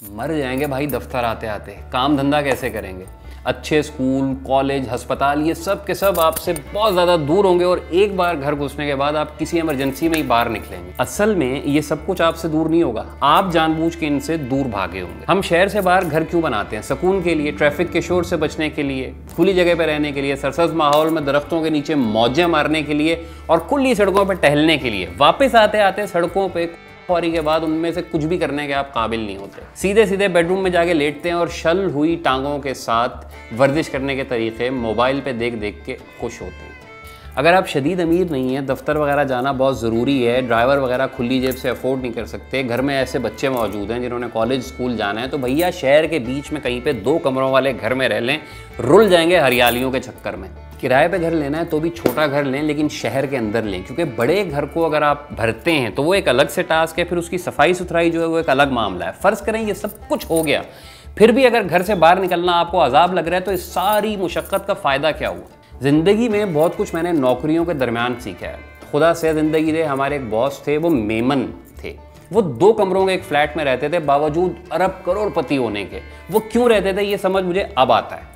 मर जाएंगे भाई दफ्तर आते आते, काम धंधा कैसे करेंगे। अच्छे स्कूल, कॉलेज, अस्पताल ये सब के सब आपसे बहुत ज़्यादा दूर होंगे और एक बार घर घुसने के बाद आप किसी इमरजेंसी में ही बाहर निकलेंगे। असल में ये सब कुछ आपसे दूर नहीं होगा, आप जानबूझ के इनसे दूर भागे होंगे। हम शहर से बाहर घर क्यों बनाते हैं? सुकून के लिए, ट्रैफिक के शोर से बचने के लिए, खुली जगह पर रहने के लिए, सरसब्ज माहौल में दरख्तों के नीचे मौजें मारने के लिए और खुली सड़कों पर टहलने के लिए। वापस आते आते सड़कों पर फौरी के बाद उनमें से कुछ भी करने के आप काबिल नहीं होते। सीधे सीधे बेडरूम में जाके लेटते हैं और शल हुई टांगों के साथ वर्जिश करने के तरीके मोबाइल पे देख देख के खुश होते हैं। अगर आप शदीद अमीर नहीं हैं, दफ्तर वगैरह जाना बहुत ज़रूरी है, ड्राइवर वगैरह खुली जेब से अफोर्ड नहीं कर सकते, घर में ऐसे बच्चे मौजूद हैं जिन्होंने कॉलेज स्कूल जाना है, तो भैया शहर के बीच में कहीं पे 2 कमरों वाले घर में रह लें, रुल जाएंगे हरियालियों के चक्कर में। किराए पे घर लेना है तो भी छोटा घर लें, लेकिन शहर के अंदर लें, क्योंकि बड़े घर को अगर आप भरते हैं तो वो एक अलग से टास्क है, फिर उसकी सफाई सुथराई जो है वो एक अलग मामला है। फ़र्ज़ करें ये सब कुछ हो गया, फिर भी अगर घर से बाहर निकलना आपको अजाब लग रहा है तो इस सारी मुशक्क़त का फ़ायदा क्या हुआ? ज़िंदगी में बहुत कुछ मैंने नौकरियों के दरमियान सीखा है। खुदा से ज़िंदगी दे, हमारे एक बॉस थे, वो मेमन थे। वो 2 कमरों के एक फ्लैट में रहते थे, बावजूद अरब करोड़पति होने के। वो क्यों रहते थे ये समझ मुझे अब आता है।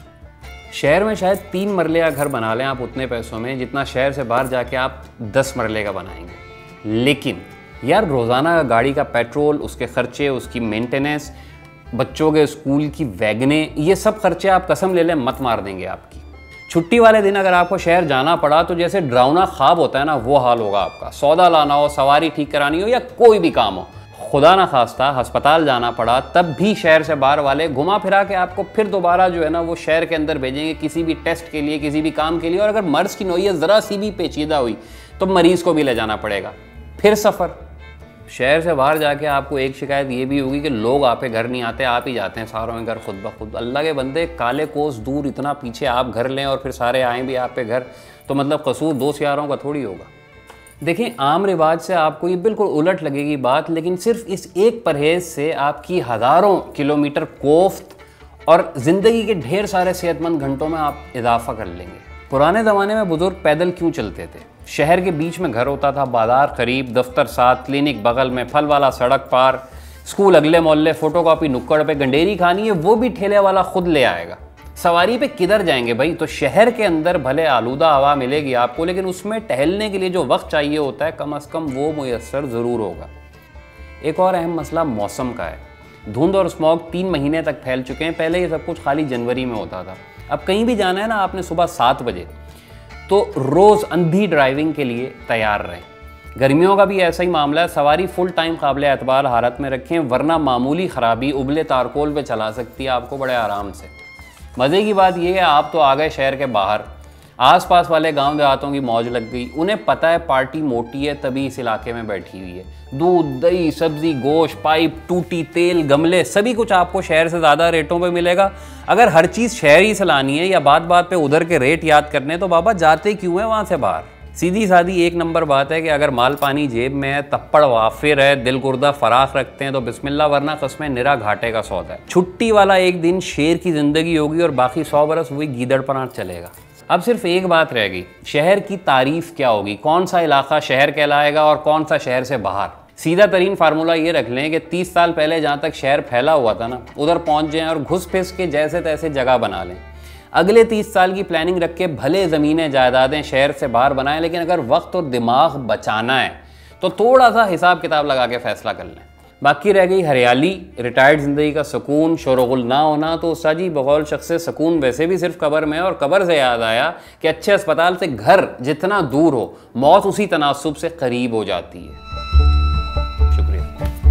शहर में शायद 3 मरले का घर बना लें आप उतने पैसों में जितना शहर से बाहर जाके आप 10 मरले का बनाएंगे। लेकिन यार रोज़ाना गाड़ी का पेट्रोल, उसके खर्चे, उसकी मेंटेनेंस, बच्चों के स्कूल की वैगनें, ये सब खर्चे आप कसम ले लें मत मार देंगे आपकी। छुट्टी वाले दिन अगर आपको शहर जाना पड़ा तो जैसे डरावना ख्वाब होता है ना, वो हाल होगा आपका। सौदा लाना हो, सवारी ठीक करानी हो या कोई भी काम हो, खुदा ना खास्ता अस्पताल जाना पड़ा तब भी शहर से बाहर वाले घुमा फिरा के आपको फिर दोबारा जो है ना वो शहर के अंदर भेजेंगे किसी भी टेस्ट के लिए, किसी भी काम के लिए। और अगर मर्ज़ की नौइयत ज़रा सी भी पेचीदा हुई तो मरीज़ को भी ले जाना पड़ेगा, फिर सफ़र। शहर से बाहर जाके आपको एक शिकायत ये भी होगी कि लोग आप पे घर नहीं आते, आप ही जाते हैं सारों में घर खुद ब खुद। अल्लाह के बंदे, काले कोस दूर इतना पीछे आप घर लें और फिर सारे आएँ भी आप पे घर, तो मतलब कसूर 2 सियारों का थोड़ी होगा। देखें, आम रिवाज से आपको ये बिल्कुल उलट लगेगी बात, लेकिन सिर्फ इस एक परहेज़ से आपकी हज़ारों किलोमीटर कोफ्त और ज़िंदगी के ढेर सारे सेहतमंद घंटों में आप इजाफा कर लेंगे। पुराने ज़माने में बुज़ुर्ग पैदल क्यों चलते थे? शहर के बीच में घर होता था, बाज़ार करीब, दफ्तर साथ, क्लिनिक बगल में, फल वाला सड़क पार, स्कूल अगले मोहल्ले, फ़ोटोकॉपी नुक्कड़ पे, गंडेरी खानी है वो भी ठेले वाला खुद ले आएगा। सवारी पे किधर जाएंगे भाई? तो शहर के अंदर भले आलूदा हवा मिलेगी आपको, लेकिन उसमें टहलने के लिए जो वक्त चाहिए होता है कम अज़ कम वो मुयस्सर ज़रूर होगा। एक और अहम मसला मौसम का है। धुंध और स्मॉग 3 महीने तक फैल चुके हैं। पहले ये सब कुछ खाली जनवरी में होता था। अब कहीं भी जाना है ना आपने सुबह 7 बजे, तो रोज़ अंधी ड्राइविंग के लिए तैयार रहें। गर्मियों का भी ऐसा ही मामला है। सवारी फुल टाइम काबिल एतबार हालत में रखें, वरना मामूली ख़राबी उबले तारकोल पे चला सकती है आपको बड़े आराम से। मज़े की बात यह है आप तो आ गए शहर के बाहर, आसपास वाले गांव देहातों की मौज लग गई। उन्हें पता है पार्टी मोटी है तभी इस इलाके में बैठी हुई है। दूध, दही, सब्जी, गोश्त, पाइप, टूटी, तेल, गमले, सभी कुछ आपको शहर से ज़्यादा रेटों पे मिलेगा। अगर हर चीज़ शहर ही से लानी है या बात बात पे उधर के रेट याद करने, तो बाबा जाते क्यों हैं वहाँ से बाहर? सीधी सादी 1 नंबर बात है कि अगर माल पानी जेब में है, तप्पड़ वाफिर है, दिल गुर्दा फराख रखते हैं तो बिस्मिल्लाह, वरना कसमें निरा घाटे का सौदा है। छुट्टी वाला एक दिन शेर की ज़िंदगी होगी और बाकी 100 बरस वही गीदड़पना चलेगा। अब सिर्फ एक बात रह गई, शहर की तारीफ क्या होगी? कौन सा इलाका शहर कहलाएगा और कौन सा शहर से बाहर? सीधा तरीन फार्मूला ये रख लें कि 30 साल पहले जहाँ तक शहर फैला हुआ था ना, उधर पहुँच जाएँ और घुस फिस के जैसे तैसे जगह बना लें। अगले 30 साल की प्लानिंग रख के भले ज़मीनें जायदादें शहर से बाहर बनाएं, लेकिन अगर वक्त और दिमाग बचाना है तो थोड़ा सा हिसाब किताब लगा के फ़ैसला कर लें। बाकी रह गई हरियाली, रिटायर्ड ज़िंदगी का सुकून, शोरगुल ना होना, तो साजी बकौल शख्स से सुकून वैसे भी सिर्फ कब्र में। और कब्र से याद आया कि अच्छे अस्पताल से घर जितना दूर हो, मौत उसी तनासुब से करीब हो जाती है। शुक्रिया।